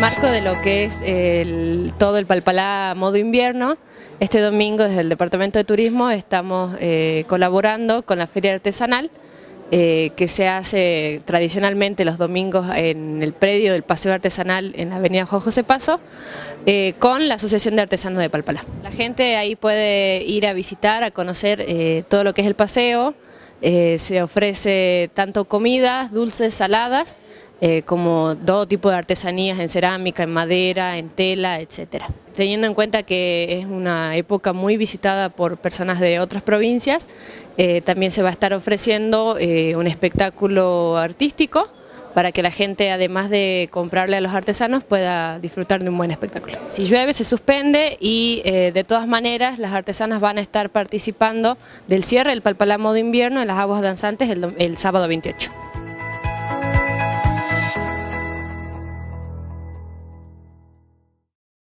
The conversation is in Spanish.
marco de lo que es todo el Palpalá modo invierno, este domingo desde el Departamento de Turismo estamos colaborando con la Feria Artesanal que se hace tradicionalmente los domingos en el predio del Paseo Artesanal en la avenida Juan José Paso, con la Asociación de Artesanos de Palpalá. La gente ahí puede ir a visitar, a conocer todo lo que es el paseo. Se ofrece tanto comidas, dulces, saladas, como todo tipo de artesanías en cerámica, en madera, en tela, etc. Teniendo en cuenta que es una época muy visitada por personas de otras provincias, también se va a estar ofreciendo un espectáculo artístico para que la gente, además de comprarle a los artesanos, pueda disfrutar de un buen espectáculo. Si llueve se suspende y de todas maneras las artesanas van a estar participando del cierre del Palpalá modo invierno en las aguas danzantes el sábado 28.